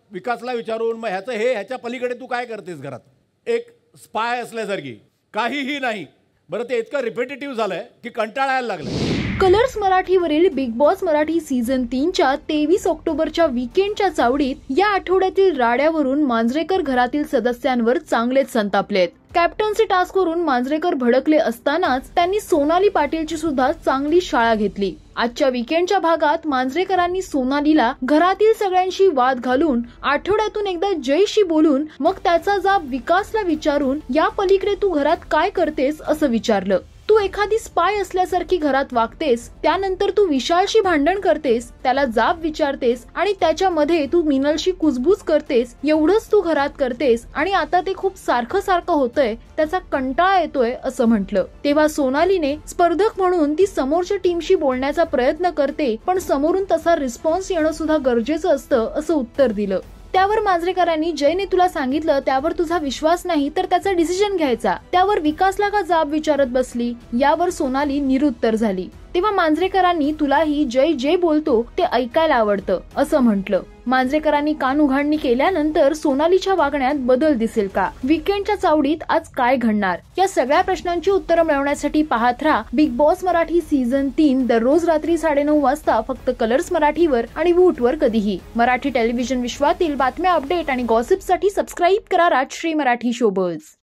विकासला विचारून मग ह्याच्या पलीकडे तू काय करतेस घरात, एक स्पाय असल्यासारखी काहीही नाही. बरं ते इतकं रिपिटेटिव्ह झालंय की कंटाळा यायला लागलाय. कलर्स मराठीवरील बिग बॉस मराठी सीझन 3च्या 23 ऑक्टोबरच्या वीकेंडच्या चावडीत या आठवड्यातील राड्यावरून मांजरेकर घरातील सदस्यांवर चांगलेच संतापलेत. कॅप्टन्सी टास्कवरून मांजरेकर भडकले असतानाच त्यांनी सोनाली पाटीलची सुद्धा चांगली शाळा घेतली. आजच्या वीकेंडच्या भागात मांजरेकरांनी सोनालीला घरातील सगळ्यांशी वाद घालून आठवड्यातून एकदा जयशी बोलून मग त्याचा जाब विकासला विचारून या पलीकडे तू घरात काय करतेस असं विचारलं. तू एखादी स्पाय असल्यासारखी घरात वागतेस, त्यानंतर तू विशालशी भांडण करतेस, त्याला जाब विचारतेस आणि त्याच्यामध्ये तू मिनलशी कुजबूज करतेस. एवढंच तू घरात करतेस आणि आता ते खूप सारखं होतंय, त्याचा कंटाळा येतोय असं म्हटलं. तेव्हा सोनालीने स्पर्धक म्हणून ती समोरच्या टीमशी बोलण्याचा प्रयत्न करते, पण समोरून तसा रिस्पॉन्स येणं सुद्धा गरजेचं असतं असं उत्तर दिलं. त्यावर मांजरेकरांनी जयने तुला सांगितलं त्यावर तुझा विश्वास नाही तर त्याचा डिसिजन घ्यायचा, त्यावर विकासला का जाब विचारत बसली, यावर सोनाली निरुत्तर झाली. तेव्हा मांजरेकरांनी तुलाही जय जे बोलतो ते ऐकायला आवडतं असं म्हटलं. मांजरेकरांनी कान उघाडणी केल्यानंतर सोनालीच्या वागण्यात बदल दिसेल का, वीकेंडच्या चावडीत आज काय घडणार, या सगळ्या प्रश्नांची उत्तरं मिळवण्यासाठी पाहत राहा बिग बॉस मराठी सीझन 3 दररोज रात्री 9:30 वाजता फक्त कलर्स मराठीवर आणि वूटवर कधीही. मराठी टेलिव्हिजन विश्वातील बातम्या, अपडेट आणि गॉसिपसाठी सबस्क्राईब करा राजश्री मराठी शोबर्स.